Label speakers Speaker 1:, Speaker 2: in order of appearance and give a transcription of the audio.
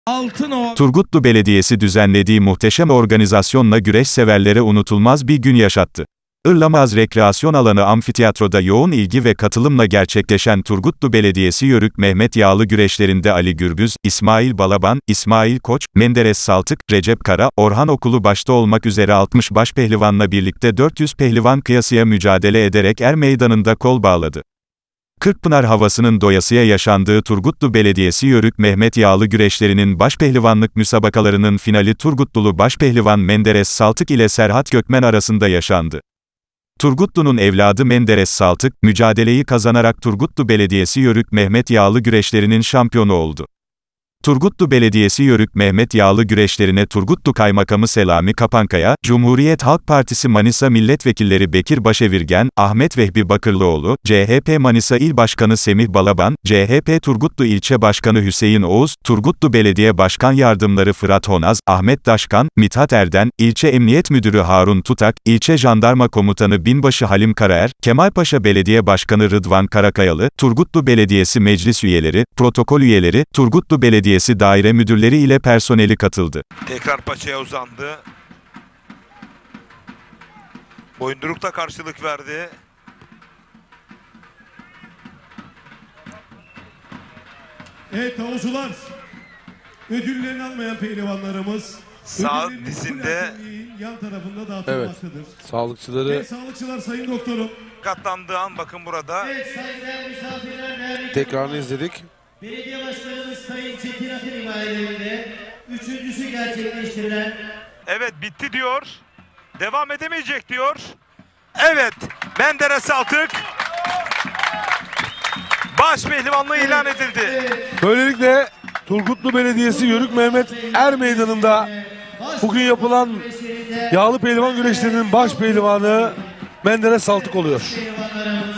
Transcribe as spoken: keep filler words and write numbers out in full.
Speaker 1: Altınova.
Speaker 2: Turgutlu Belediyesi düzenlediği muhteşem organizasyonla güreş severlere unutulmaz bir gün yaşattı. Irlamaz Rekreasyon Alanı Amfiteyatro'da yoğun ilgi ve katılımla gerçekleşen Turgutlu Belediyesi Yörük Mehmet Yağlı güreşlerinde Ali Gürbüz, İsmail Balaban, İsmail Koç, Menderes Saltık, Recep Kara, Orhan Okulu başta olmak üzere altmış başpehlivanla birlikte dört yüz pehlivan kıyasıya mücadele ederek er meydanında kol bağladı. Kırkpınar havasının doyasıya yaşandığı Turgutlu Belediyesi Yörük Mehmet Yağlı güreşlerinin başpehlivanlık müsabakalarının finali Turgutlulu başpehlivan Menderes Saltık ile Serhat Gökmen arasında yaşandı. Turgutlu'nun evladı Menderes Saltık, mücadeleyi kazanarak Turgutlu Belediyesi Yörük Mehmet Yağlı güreşlerinin şampiyonu oldu. Turgutlu Belediyesi Yörük Mehmet Yağlı güreşlerine Turgutlu Kaymakamı Selami Kapankaya, Cumhuriyet Halk Partisi Manisa Milletvekilleri Bekir Başevirgen, Ahmet Vehbi Bakırlıoğlu, C H P Manisa İl Başkanı Semih Balaban, C H P Turgutlu İlçe Başkanı Hüseyin Oğuz, Turgutlu Belediye Başkan Yardımları Fırat Honaz, Ahmet Daşkan, Mithat Erden, İlçe Emniyet Müdürü Harun Tutak, İlçe Jandarma Komutanı Binbaşı Halim Karaer, Kemalpaşa Belediye Başkanı Rıdvan Karakayalı, Turgutlu Belediyesi Meclis Üyeleri, protokol üyeleri, Turgutlu Belediyesi daire müdürleri ile personeli katıldı.
Speaker 3: Tekrar paçaya uzandı. Boyundurukta karşılık verdi.
Speaker 1: Evet tavuzcular, ödüllerini almayan pehlivanlarımız
Speaker 3: sağ dizinde
Speaker 1: yan tarafında dağıtılmaktadır.
Speaker 4: Evet, sağlıkçıları
Speaker 1: evet, sağlıkçılar sayın doktorum.
Speaker 3: Katlandığı an bakın burada.
Speaker 5: Evet, sayın misafirler,
Speaker 4: tekrarını izledik.
Speaker 5: Belediye Başkanımız Sayın Çetin Akın himayelerinde üçüncüsü gerçekleştirilen.
Speaker 3: Evet bitti diyor. Devam edemeyecek diyor. Evet Menderes Saltık baş pehlivanlığı ilan edildi.
Speaker 4: Böylelikle Turgutlu Belediyesi Yörük Mehmet Er Meydanı'nda bugün yapılan yağlı pehlivan güreşlerinin baş pehlivanı Menderes Saltık oluyor.